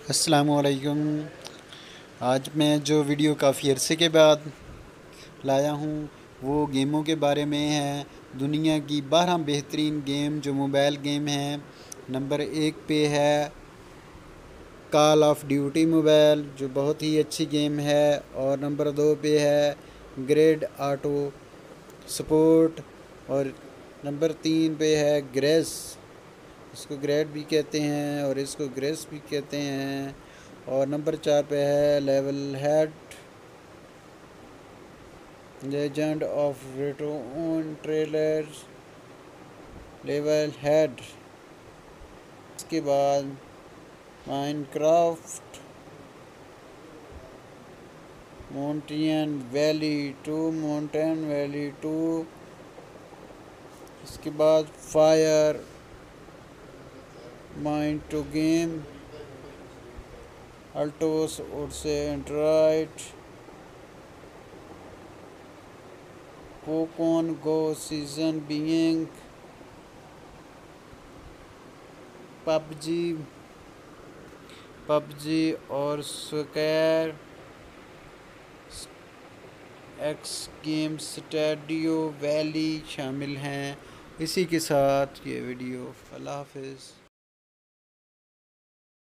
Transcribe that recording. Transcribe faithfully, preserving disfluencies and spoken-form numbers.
अस्सलामुअलैकुम। आज मैं जो वीडियो काफ़ी अरसे के बाद लाया हूँ वो गेमों के बारे में है। दुनिया की बारह बेहतरीन गेम जो मोबाइल गेम हैं। नंबर एक पे है कॉल ऑफ ड्यूटी मोबाइल, जो बहुत ही अच्छी गेम है। और नंबर दो पे है ग्रेड ऑटो स्पोर्ट। और नंबर तीन पे है ग्रेस, इसको ग्रेड भी कहते हैं और इसको ग्रेस भी कहते हैं। और नंबर चार पे है लेवल हेड, लेजेंड ऑफ रेटोन ट्रेलर्स लेवल हेड। इसके बाद Minecraft mountain valley two mountain valley two. इसके बाद fire mind two game Altos और से Android Pokemon go season being PUBG PUBG और square x game studio valley शामिल हैं। इसी के साथ ये वीडियो अल्लाह हाफिज़।